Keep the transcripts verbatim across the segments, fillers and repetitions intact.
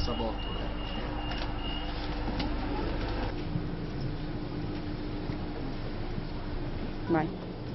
passaporto. Vai.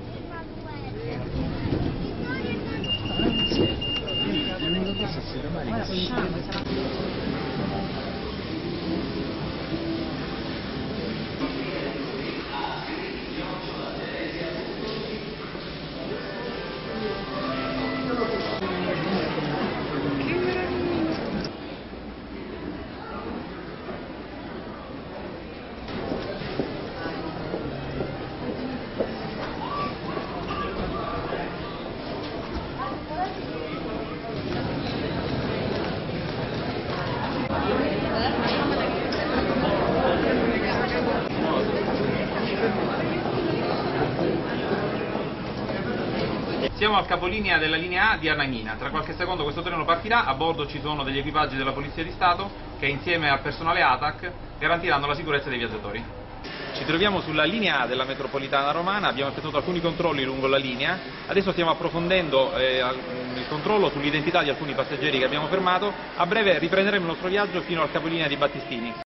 Siamo al capolinea della linea A di Anagnina. Tra qualche secondo questo treno partirà, a bordo ci sono degli equipaggi della Polizia di Stato che insieme al personale A T A C garantiranno la sicurezza dei viaggiatori. Ci troviamo sulla linea A della metropolitana romana, abbiamo effettuato alcuni controlli lungo la linea, adesso stiamo approfondendo eh, il controllo sull'identità di alcuni passeggeri che abbiamo fermato, a breve riprenderemo il nostro viaggio fino al capolinea di Battistini.